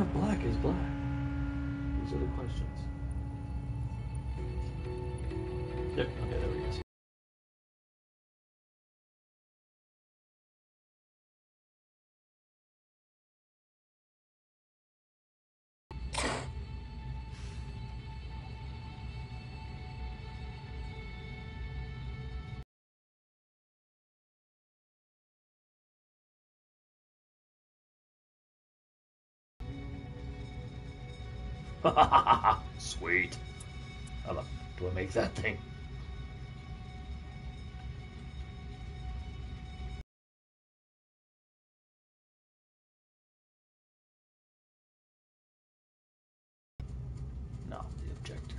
if black is black? These are the questions. Yep, okay, there he is. Sweet. How the f do I make that thing? Not the objector.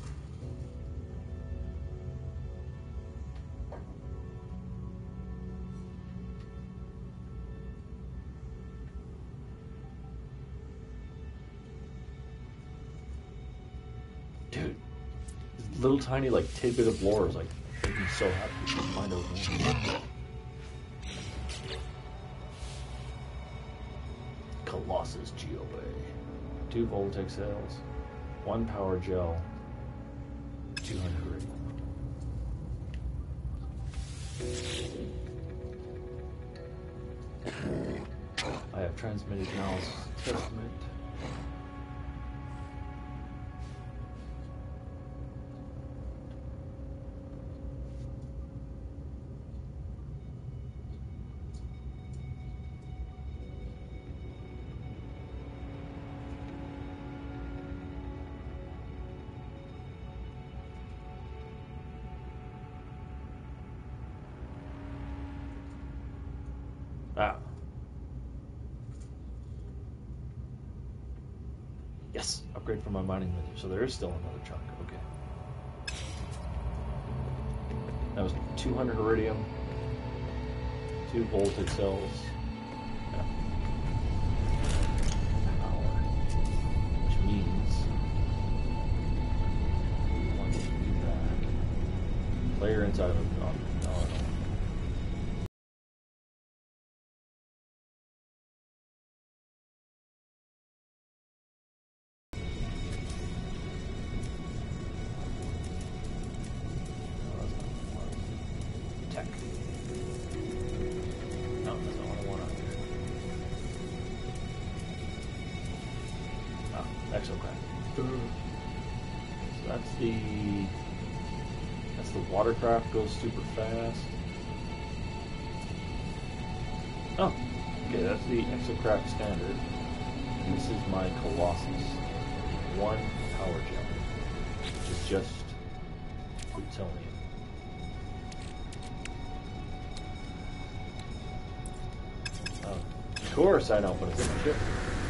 Dude, this little tiny like tidbit of lore is like making me so happy to find out more. Colossus GOA. 2 Voltec cells, 1 power gel, 200 radium. I have transmitted Now's Testament. Ah. Yes, upgrade for my mining menu. So there is still another chunk. Okay. That was 200 iridium, 2 voltage cells. Yeah. Power. Which means we want to do that. Player inside of a watercraft goes super fast. Oh, okay, that's the Exocraft standard. This is my Colossus. 1 power gel, which is just plutonium. Oh, of course I know, but it's in my ship.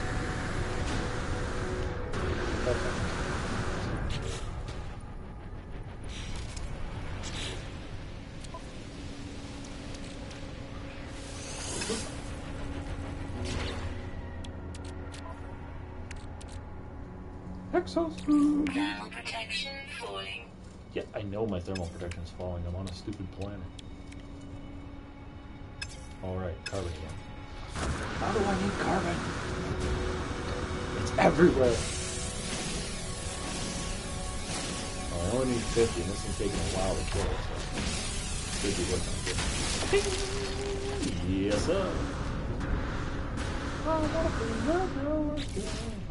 Okay. Thermal protection falling. Yeah, I know my thermal protection is falling. I'm on a stupid planet. Alright, carbon again. How do I need carbon? It's everywhere. Oh, I only need 50, and this is taking a while to kill, so should be good. Yes, sir. I wanna be the Joe.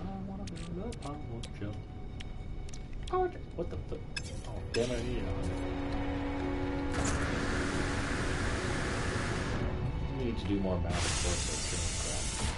What the fuck? Oh, damn it, I need it on. We need to do more math before I start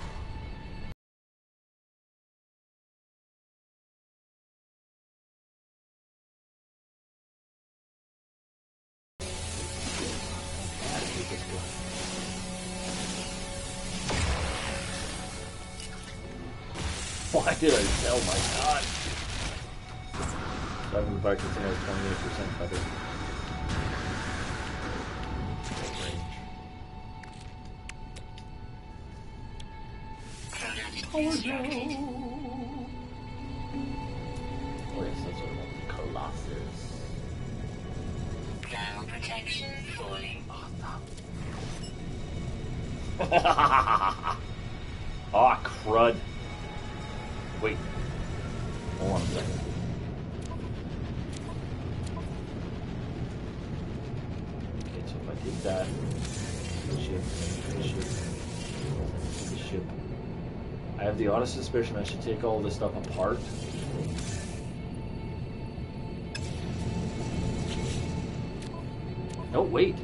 killing crap. Why did I sell my god? So I moved back to another 28% better. Range. Oh yes, that's what I want. Colossus. Thermal protection falling. Oh, no. Ah, crud. Wait. Hold on a second. Okay, so if I take that, the ship. I have the odd suspicion I should take all this stuff apart. No, wait.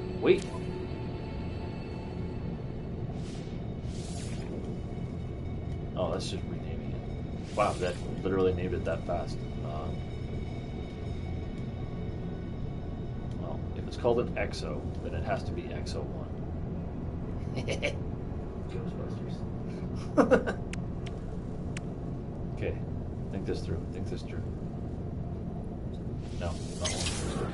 Oh, that's just renaming it. Wow, that literally named it that fast. Well, if it's called an EXO, then it has to be EXO 1. Ghostbusters. Okay, think this through. No, not one.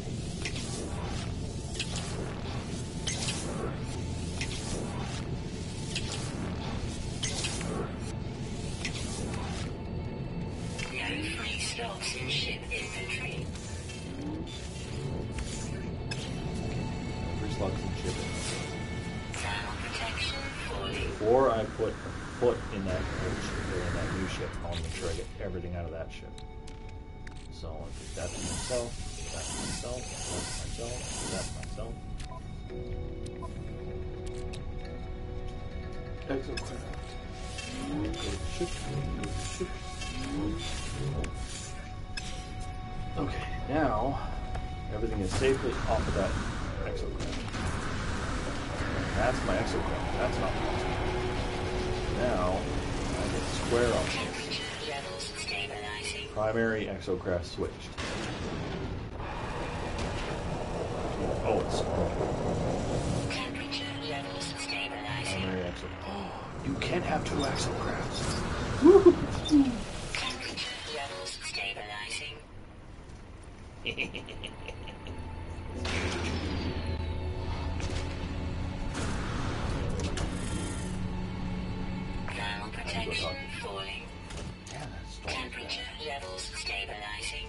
Free slots in ship inventory. Free slots in ship. Thermal protection falling. Before I put a foot in that old ship, or in that new ship, I want to make sure I get everything out of that ship. So I'll take that to myself, that to myself, that to myself. Exocraft. Go to the ship. Okay, now everything is safely off of that exocraft. That's my exocraft. That's not my exocraft. Now I get square on this. Levels stabilizing. Primary exocraft switched. Oh, it's Temperature levels stabilizing. primary exocraft. Oh, you can't have two exocrafts. Temperature levels stabilizing. Thermal protection falling. Yeah, that's totally Temperature levels stabilizing.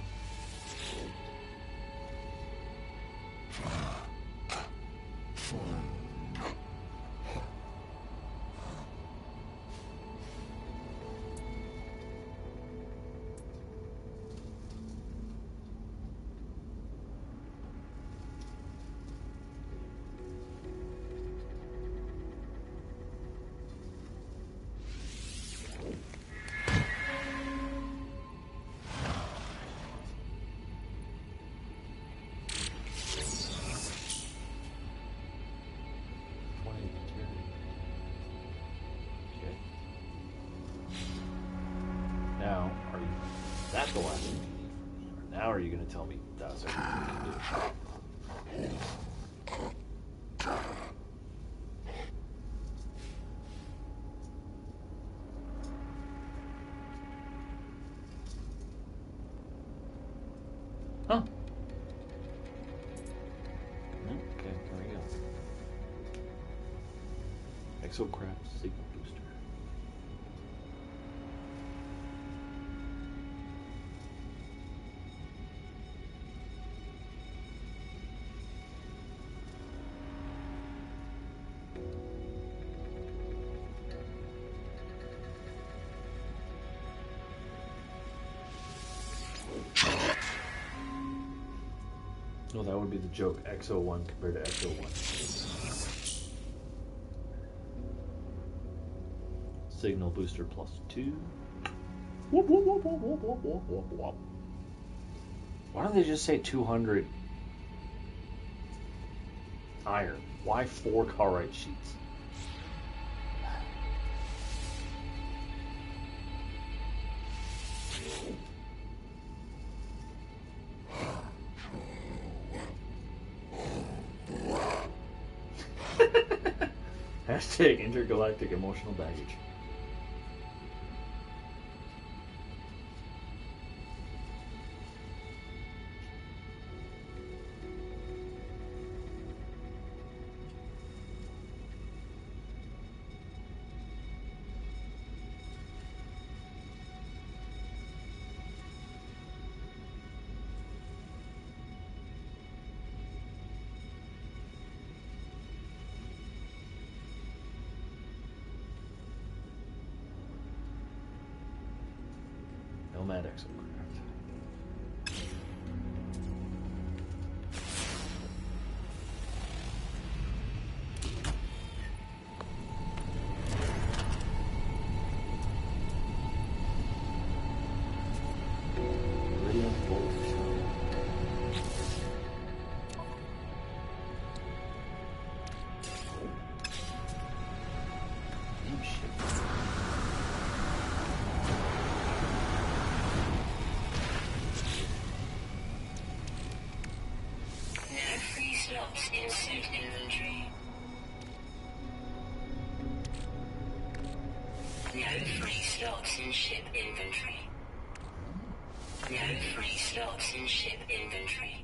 Okay. Now, are you that's the last thing you need? Now are you going to tell me that's everything you can do? Huh? Okay, here we go. Exocraft signal booster. No, that would be the joke. Exo 1 compared to Exo 1. Signal booster plus 2. Whoop, whoop, whoop, whoop, whoop, whoop, whoop, whoop, whoop. Why don't they just say 200 iron? Why 4 Carite sheets? Hashtag intergalactic emotional baggage. Nomad exocraft. Radiant Bolt Shell. Deep ship. No free slots in suit inventory. No free slots in ship inventory. No free slots in ship inventory.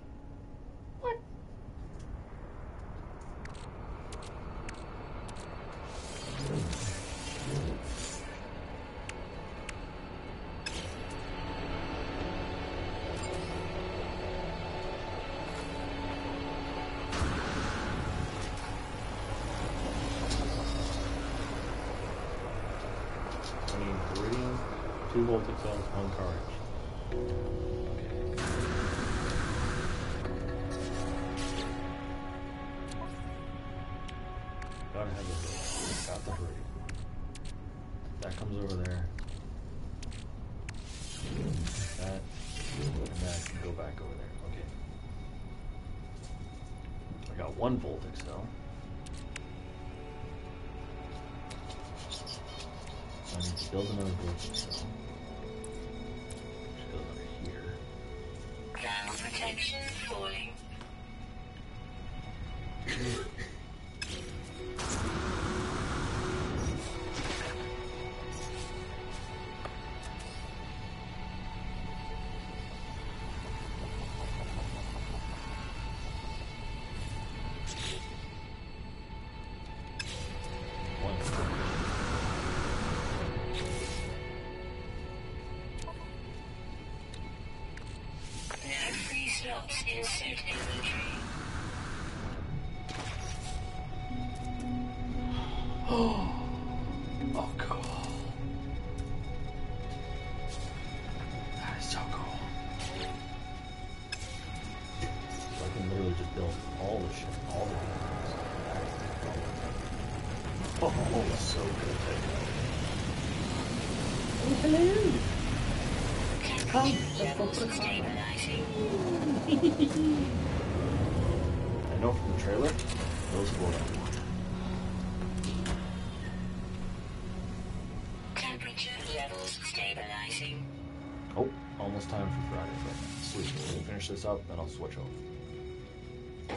I need Iridium, 2 Voltic cells, 1 Courage. Okay. Gotta have the got the Iridium. That comes over there. That and that can go back over there. Okay. I got 1 Voltic cell. I need to build another Voltic cell. Which goes under here. Ground protection falling. One. No free slots in suit inventory. Oh, cool. That is so cool. So I can literally just build all the shit, all the vehicles. Oh, so good. Oh, hello. Temperature levels stabilizing. I know from the trailer, those float up. Temperature levels stabilizing. Oh, almost time for Friday. Sweet. Let me finish this up, then I'll switch over.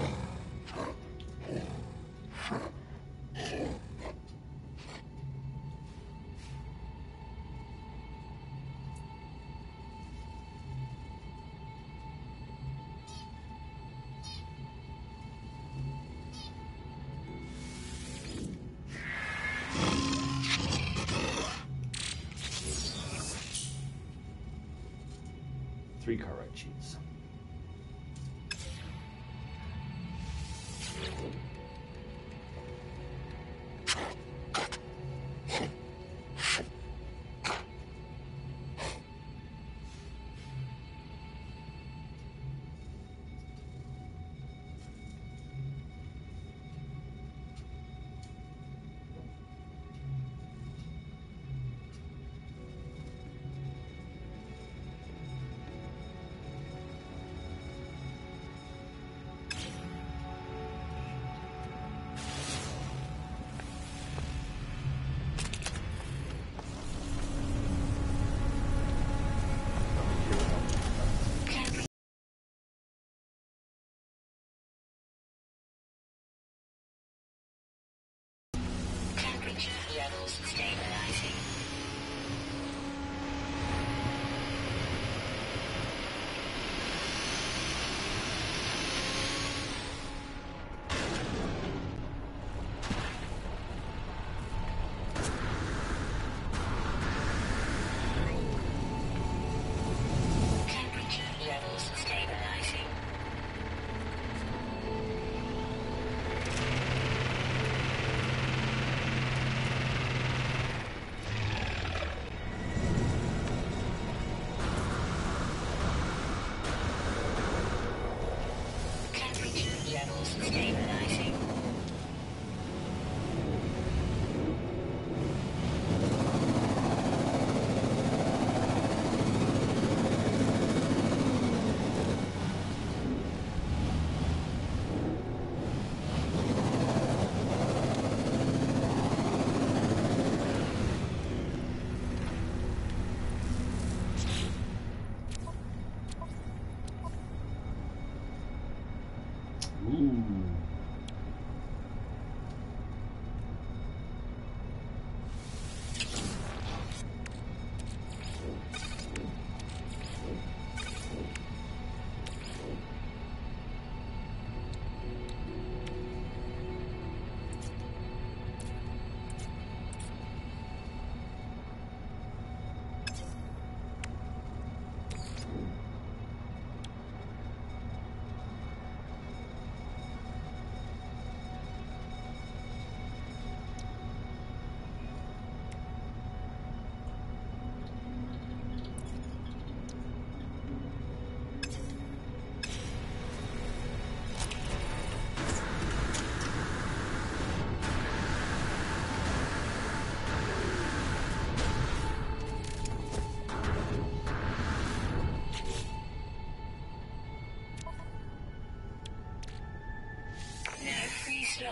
3 car ride sheets.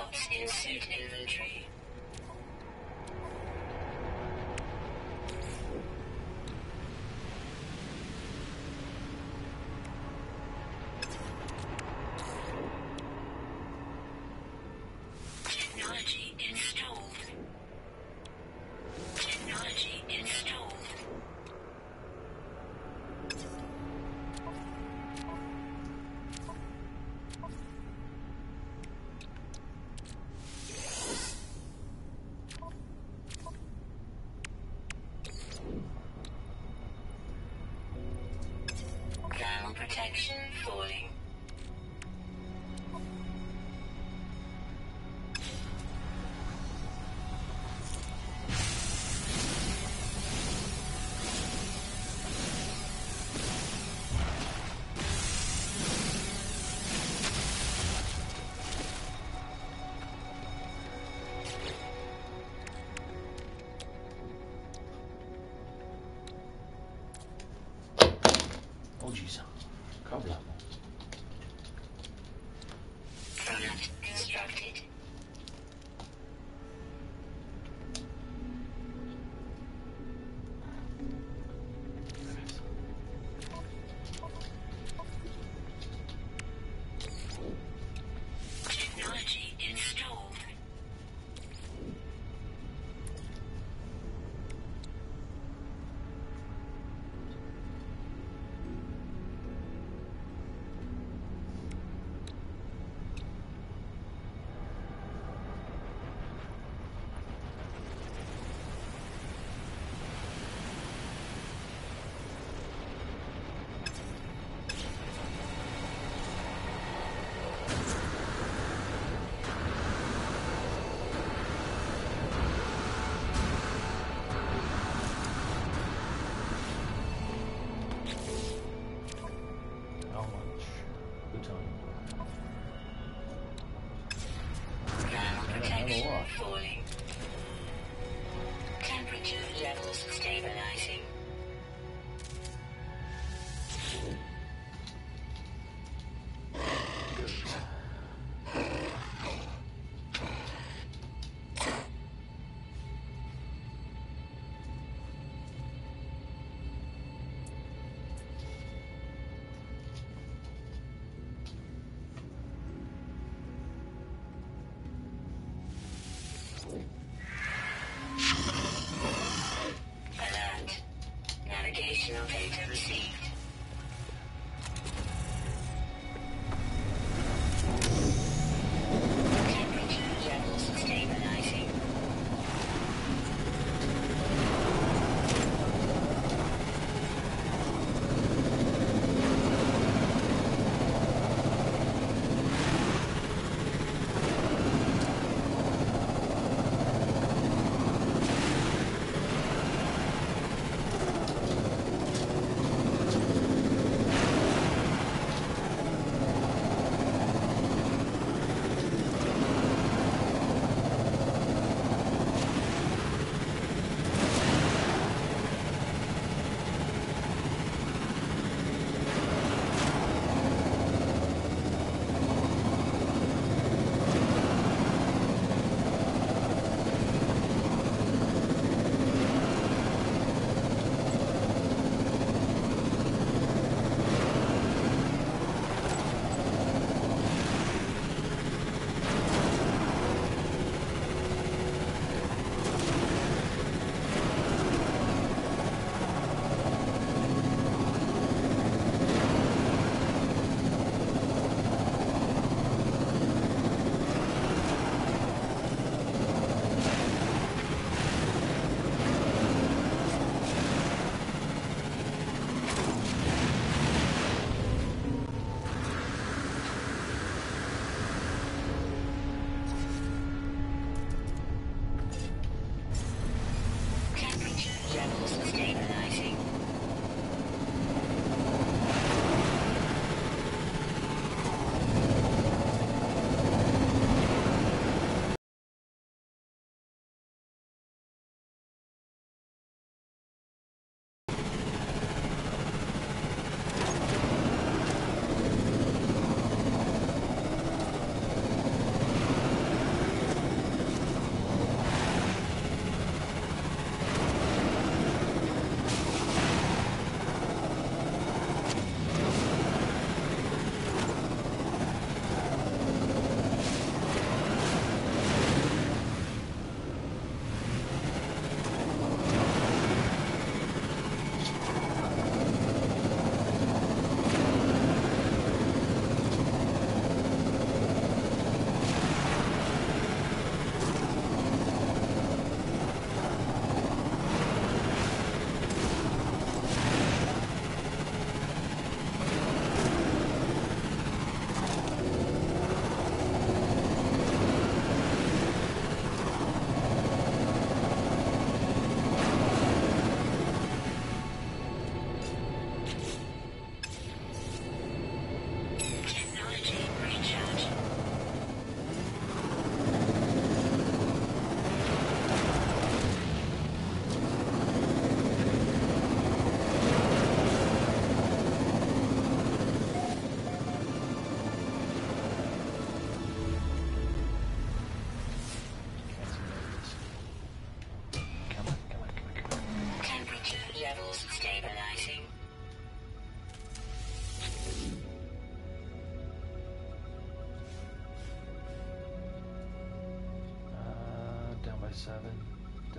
slots in suit inventory. Technology installed. Technology installed. Thermal protection falling. Oh jeez. Kabla. Product constructed. Technology installed.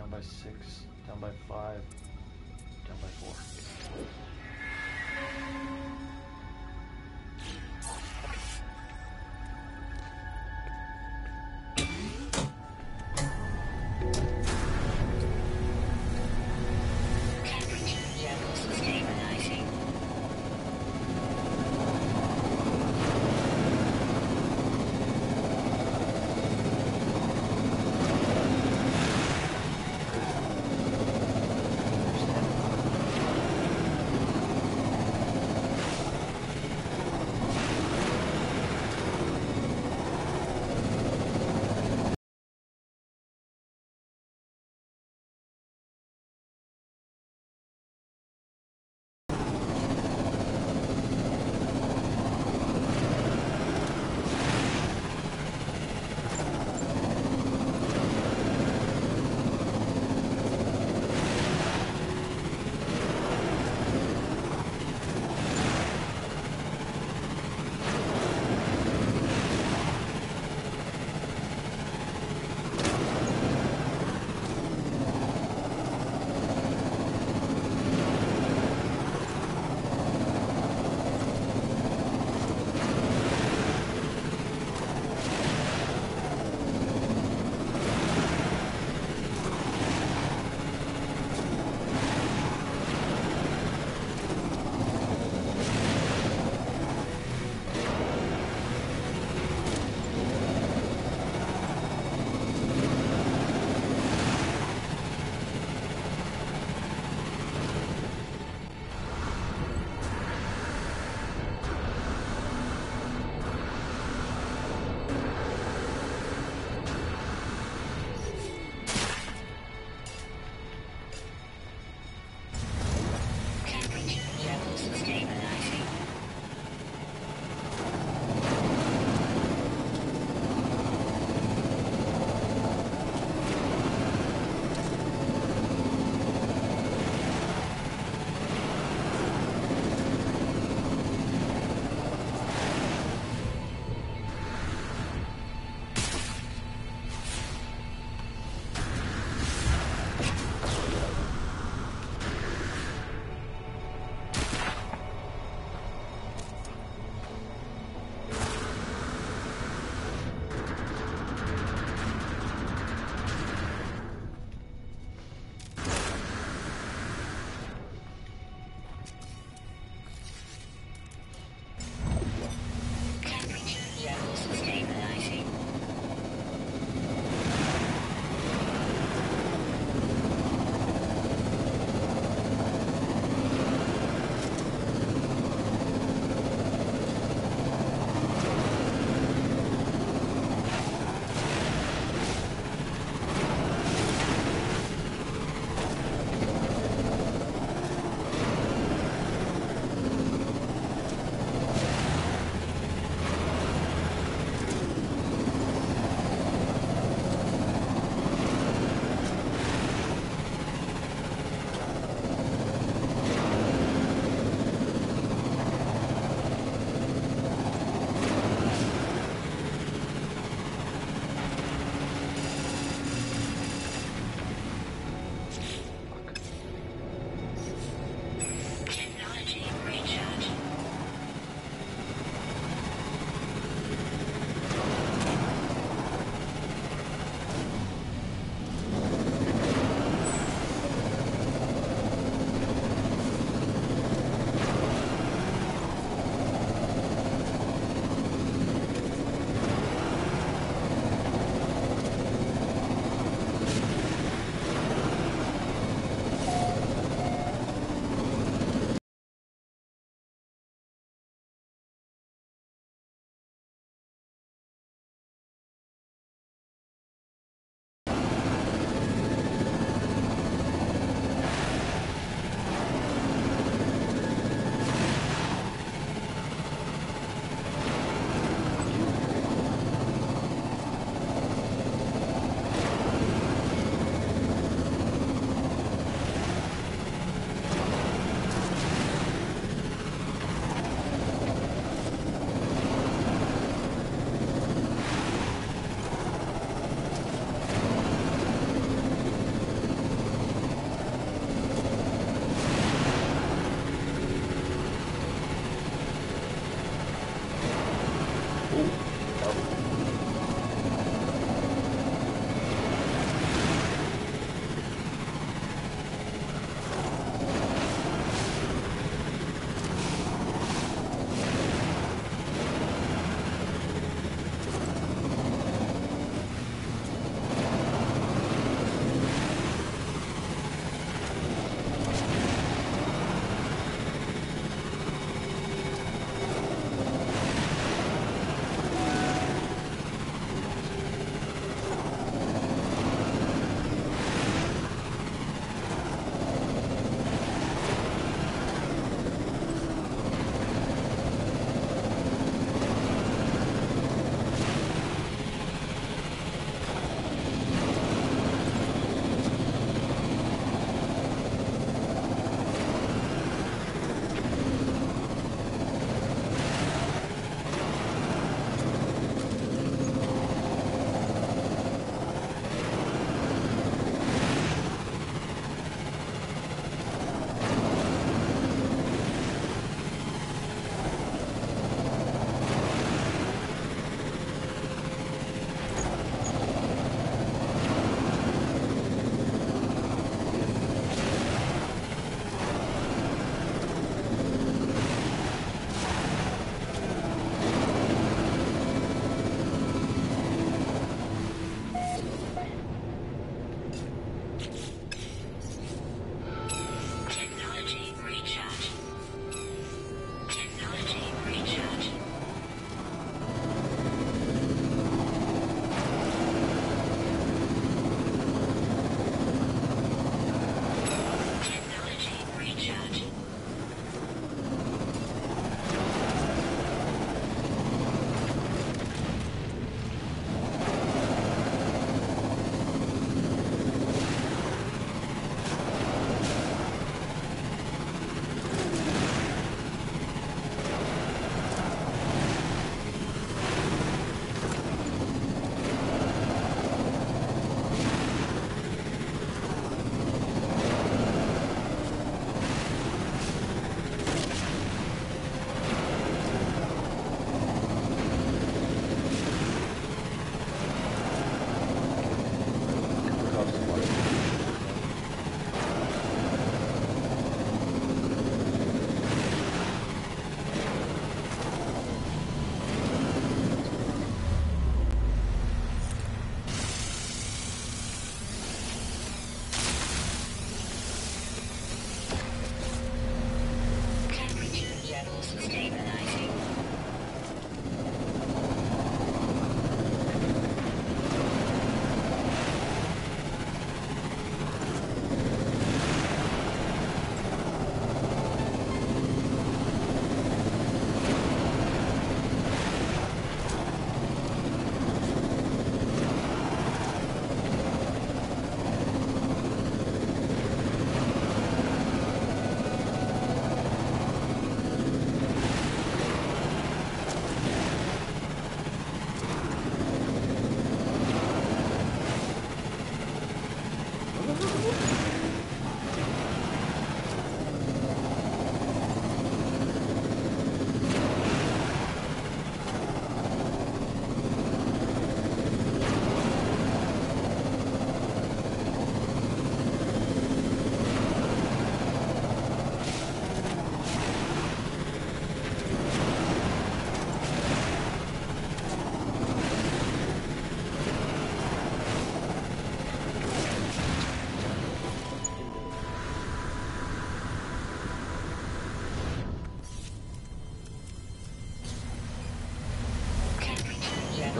down by 6, down by 5, down by 4. Temperature levels stabilizing.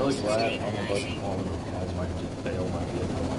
really glad I'm about to fall into the pads where I can just bail my vehicle